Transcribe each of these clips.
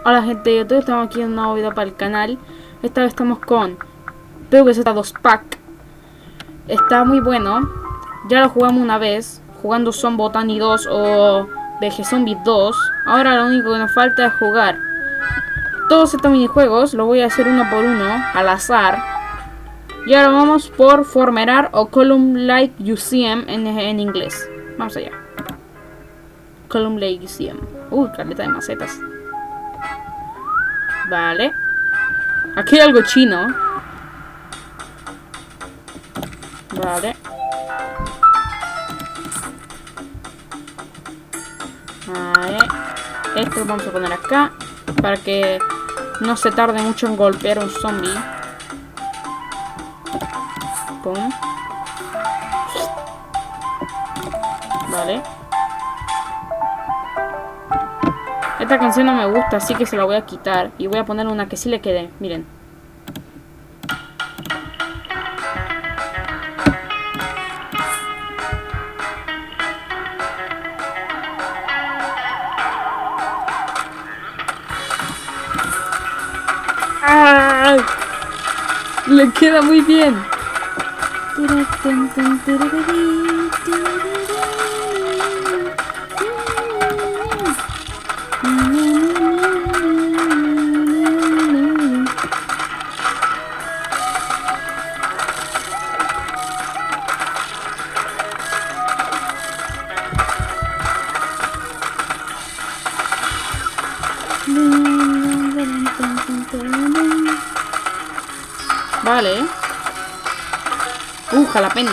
Hola gente de YouTube, estamos aquí en un nuevo video para el canal. Esta vez estamos con PvZ 2 Pack. Está muy bueno. Ya lo jugamos una vez, jugando Zombotany 2 o VG Zombies 2. Ahora lo único que nos falta es jugar todos estos minijuegos. Lo voy a hacer uno por uno, al azar. Y ahora vamos por Formerar o Column Like Museum en inglés. Vamos allá. Column Like Museum. Caleta de macetas. Vale. Aquí hay algo chino. Vale. Vale. Esto lo vamos a poner acá para que no se tarde mucho en golpear a un zombie. Pum. Vale. Esta canción no me gusta, así que se la voy a quitar. Y voy a poner una que sí le quede. Miren. ¡Ah! Le queda muy bien. Vale. Jalapeño.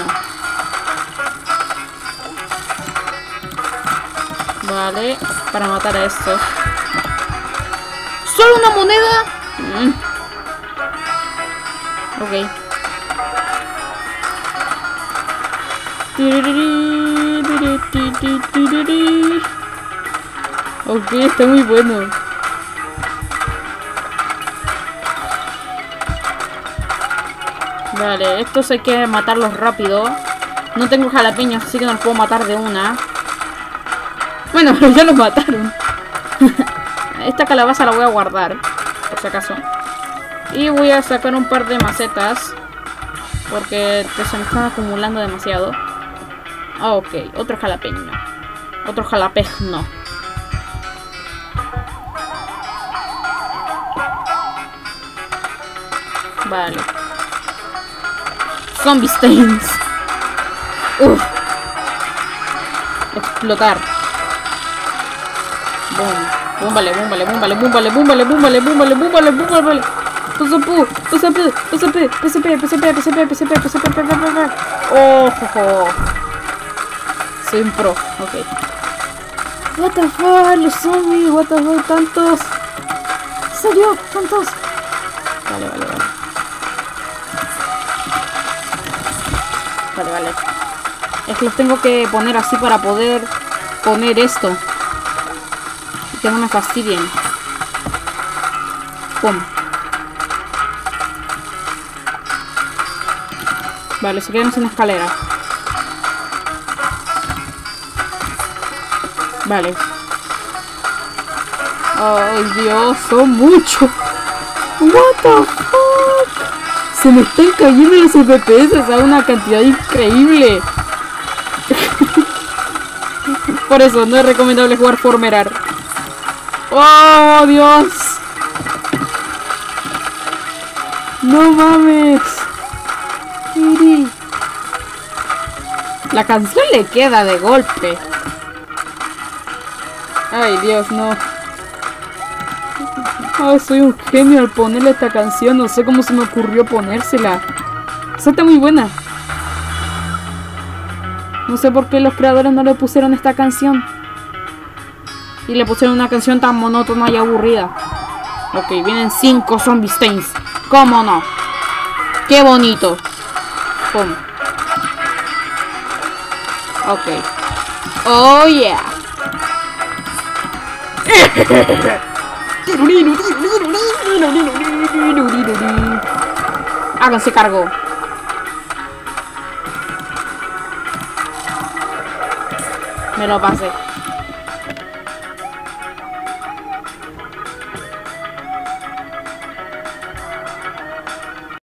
Vale, para matar a estos. ¿Solo una moneda? Ok. Ok, está muy bueno. Vale, estos hay que matarlos rápido. No tengo jalapeños, así que no los puedo matar de una. Bueno, pero ya los mataron. Esta calabaza la voy a guardar, por si acaso. Y voy a sacar un par de macetas, porque se me están acumulando demasiado. Ok, otro jalapeño. Otro jalapeño. Vale. Zombie Stains. Explotar. Boom. Búmbale, búmbale, búmbale, búmbale, búmbale, búmbale, búmbale, búmbale, búmbale. PSP, PSP, PSP, PSP, PSP, PSP, PSP, PSP. Oh, soy un pro. Ok. What the fuck, los zombies, what the fuck, tantos. ¿Serio? ¿Tantos? Vale. Vale. Es que los tengo que poner así para poder poner esto. Y que no me fastidien. Pum. Vale, se quedan sin escalera. Vale. Ay, Dios, son muchos. What the fuck. Se me están cayendo los FPS a una cantidad increíble. Por eso no es recomendable jugar Formerar. ¡Oh, Dios! ¡No mames! La canción le queda de golpe. Ay, Dios, no. Oh, soy un genio al ponerle esta canción. No sé cómo se me ocurrió ponérsela. Esa está muy buena. No sé por qué los creadores no le pusieron esta canción. Y le pusieron una canción tan monótona y aburrida. Ok, vienen 5 Zombie Stains. ¿Cómo no? ¡Qué bonito! Pum. Ok. Oh, yeah. Háganse cargo. Me lo pasé.